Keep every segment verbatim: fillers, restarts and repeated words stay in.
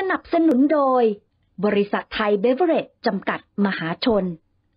นับสนุนโดยบริษัทไทยเบเวอเรจจำกัดมหาชน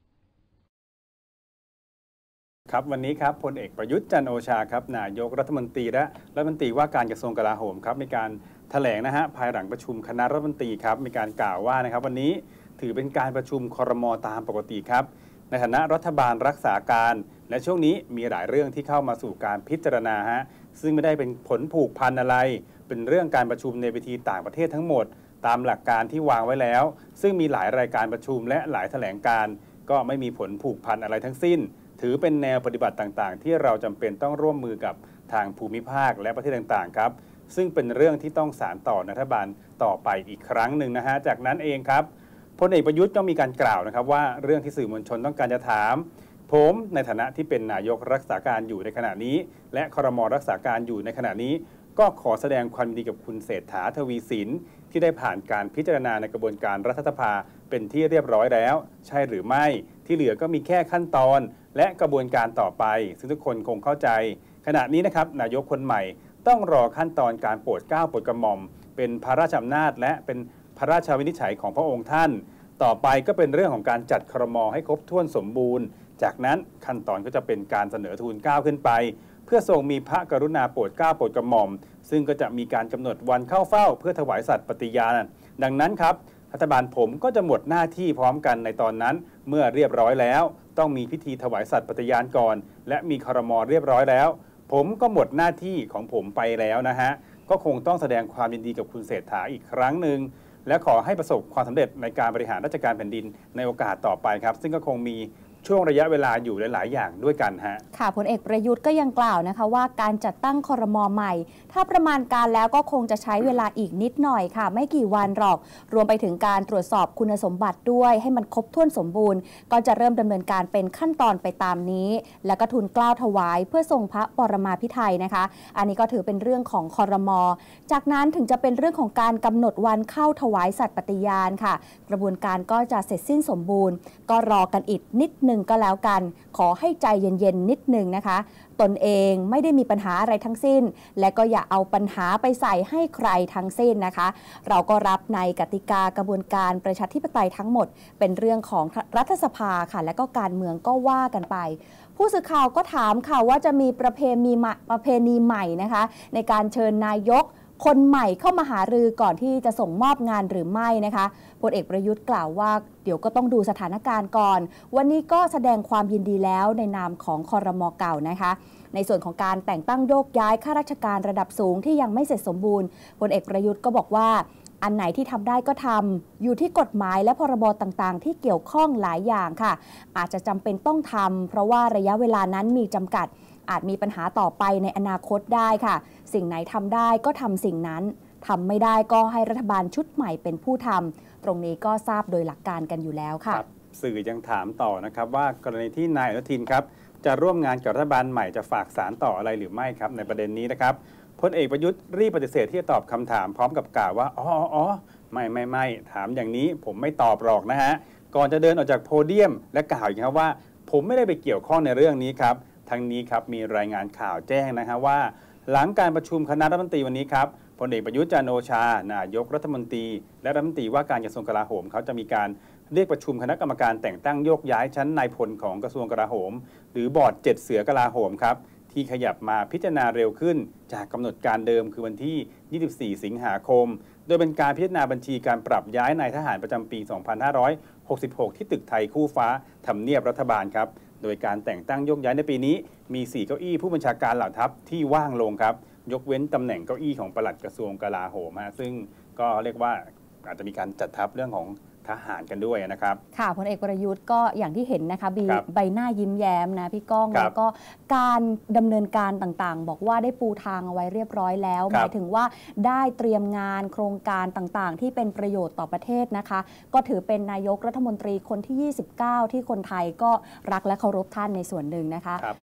ครับวันนี้ครับพลเอกประยุทธ์จันทร์โอชาครับนายกรัฐมนตรีและรัฐมนตรีว่าการกระทรวงกลาโหมครับมีการแถลงนะฮะภายหลังประชุมคณะรัฐมนตรีครับมีการกล่าวว่านะครับวันนี้ถือเป็นการประชุมครม.ตามปกติครับในฐานะรัฐบาลรักษาการและช่วงนี้มีหลายเรื่องที่เข้ามาสู่การพิจารณาฮะซึ่งไม่ได้เป็นผลผูกพันอะไรเป็นเรื่องการประชุมในเวทีต่างประเทศทั้งหมดตามหลักการที่วางไว้แล้วซึ่งมีหลายรายการประชุมและหลายแถลงการก็ไม่มีผลผูกพันอะไรทั้งสิ้นถือเป็นแนวปฏิบัติต่างๆที่เราจำเป็นต้องร่วมมือกับทางภูมิภาคและประเทศต่างๆครับซึ่งเป็นเรื่องที่ต้องสานต่อรัฐบาลต่อไปอีกครั้งหนึ่งนะฮะจากนั้นเองครับพลเอกประยุทธ์ก็มีการกล่าวนะครับว่าเรื่องที่สื่อมวลชนต้องการจะถามผมในฐานะที่เป็นนายกรักษาการอยู่ในขณะนี้และครม.รักษาการอยู่ในขณะนี้ก็ขอแสดงความยินดีกับคุณเศรษฐาทวีสินที่ได้ผ่านการพิจารณาในกระบวนการรัฐสภาเป็นที่เรียบร้อยแล้วใช่หรือไม่ที่เหลือก็มีแค่ขั้นตอนและกระบวนการต่อไปซึ่งทุกคนคงเข้าใจขณะนี้นะครับนายกคนใหม่ต้องรอขั้นตอนการโปรดเกล้าโปรดกระหม่อมเป็นพระราชอำนาจและเป็นพระราชวินิจฉัยของพระองค์ท่านต่อไปก็เป็นเรื่องของการจัดครม.ให้ครบถ้วนสมบูรณ์จากนั้นขั้นตอนก็จะเป็นการเสนอทูลเกล้าขึ้นไปเพื่อทรงมีพระกรุณาโปรดเกล้าโปรดกระหม่อมซึ่งก็จะมีการกำหนดวันเข้าเฝ้าเพื่อถวายสัตย์ปฏิญาณดังนั้นครับรัฐบาลผมก็จะหมดหน้าที่พร้อมกันในตอนนั้นเมื่อเรียบร้อยแล้วต้องมีพิธีถวายสัตย์ปฏิญาณก่อนและมีครม.เรียบร้อยแล้วผมก็หมดหน้าที่ของผมไปแล้วนะฮะก็คงต้องแสดงความยินดีกับคุณเศรษฐาอีกครั้งหนึ่งและขอให้ประสบความสำเร็จในการบริหารราชการแผ่นดินในโอกาสต่อไปครับซึ่งก็คงมีช่วงระยะเวลาอยู่หลายๆอย่างด้วยกันฮะค่ะพลเอกประยุทธ์ก็ยังกล่าวนะคะว่าการจัดตั้งครม.ใหม่ถ้าประมาณการแล้วก็คงจะใช้เวลาอีกนิดหน่อยค่ะไม่กี่วันหรอกรวมไปถึงการตรวจสอบคุณสมบัติด้วยให้มันครบถ้วนสมบูรณ์ก็จะเริ่มดำเนินการเป็นขั้นตอนไปตามนี้แล้วก็ทูลเกล้าถวายเพื่อทรงพระปรมาภิไธยนะคะอันนี้ก็ถือเป็นเรื่องของครม.จากนั้นถึงจะเป็นเรื่องของการกำหนดวันเข้าถวายสัตย์ปฏิญาณค่ะกระบวนการก็จะเสร็จสิ้นสมบูรณ์ก็รอกันอีกนิดนึงก็แล้วกันขอให้ใจเย็นๆนิดนึงนะคะตนเองไม่ได้มีปัญหาอะไรทั้งสิ้นและก็อย่าเอาปัญหาไปใส่ให้ใครทั้งสิ้นนะคะเราก็รับในกติกากระบวนการประชาธิปไตยทั้งหมดเป็นเรื่องของรัฐสภาค่ะและก็การเมืองก็ว่ากันไปผู้สื่อข่าวก็ถามค่ะว่าจะมีประเพณีประเพณีใหม่นะคะในการเชิญนายกคนใหม่เข้ามาหารือก่อนที่จะส่งมอบงานหรือไม่นะคะพลเอกประยุทธ์กล่าวว่าเดี๋ยวก็ต้องดูสถานการณ์ก่อนวันนี้ก็แสดงความยินดีแล้วในนามของครม.เก่านะคะในส่วนของการแต่งตั้งโยกย้ายข้าราชการระดับสูงที่ยังไม่เสร็จสมบูรณ์พลเอกประยุทธ์ก็บอกว่าอันไหนที่ทำได้ก็ทำอยู่ที่กฎหมายและพรบต่างๆที่เกี่ยวข้องหลายอย่างค่ะอาจจะจำเป็นต้องทำเพราะว่าระยะเวลานั้นมีจำกัดอาจมีปัญหาต่อไปในอนาคตได้ค่ะสิ่งไหนทำได้ก็ทำสิ่งนั้นทำไม่ได้ก็ให้รัฐบาลชุดใหม่เป็นผู้ทำตรงนี้ก็ทราบโดยหลักการกันอยู่แล้วค่ะสื่อยังถามต่อนะครับว่ากรณีที่นายอนุทินครับจะร่วมงานกับรัฐบาลใหม่จะฝากสารต่ออะไรหรือไม่ครับในประเด็นนี้นะครับพลเอกประยุทธ์รีบปฏิเสธที่จะตอบคำถามพร้อมกับกล่าวว่าอ๋ออ๋อไม่ไม่ไม่ถามอย่างนี้ผมไม่ตอบหรอกนะฮะก่อนจะเดินออกจากโพเดียมและกล่าวอีกครับว่าผมไม่ได้ไปเกี่ยวข้องในเรื่องนี้ครับทั้งนี้ครับมีรายงานข่าวแจ้งนะฮะว่าหลังการประชุมคณะรัฐมนตรีวันนี้ครับพลเอกประยุทธ์จันทร์โอชานายกรัฐมนตรีและรัฐมนตรีว่าการกระทรวงกลาโหมเขาจะมีการเรียกประชุมคณะกรรมการแต่งตั้งโยกย้ายชั้นนายพลของกระทรวงกลาโหมหรือบอร์ดเจ็ดเสือกลาโหมครับที่ขยับมาพิจารณาเร็วขึ้นจากกำหนดการเดิมคือวันที่ยี่สิบสี่สิงหาคมโดยเป็นการพิจารณาบัญชีการปรับย้ายนายทหารประจำปี สองพันห้าร้อยหกสิบหก ที่ตึกไทยคู่ฟ้าทำเนียบรัฐบาลครับโดยการแต่งตั้งโยกย้ายในปีนี้มีสี่เก้าอี้ผู้บัญชาการเหล่าทัพที่ว่างลงครับยกเว้นตำแหน่งเก้าอี้ของปลัดกระทรวงกลาโหมฮะซึ่งก็เรียกว่าอาจจะมีการจัดทัพเรื่องของทหารกันด้วยนะครับค่ะพลเอกประยุทธ์ก็อย่างที่เห็นนะคะใบหน้ายิ้มแย้มนะพี่ก้องแล้วก็การดำเนินการต่างๆบอกว่าได้ปูทางเอาไว้เรียบร้อยแล้วหมายถึงว่าได้เตรียมงานโครงการต่างๆที่เป็นประโยชน์ต่อประเทศนะคะก็ถือเป็นนายกรัฐมนตรีคนที่ยี่สิบเก้าที่คนไทยก็รักและเคารพท่านในส่วนหนึ่งนะคะ